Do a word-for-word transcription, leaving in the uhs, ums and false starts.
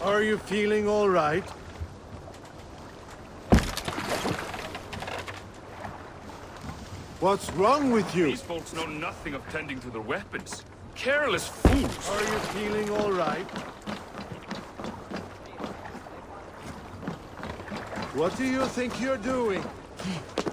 Are you feeling all right? What's wrong with you? These folks know nothing of tending to their weapons. Careless fools! Are you feeling all right? What do you think you're doing?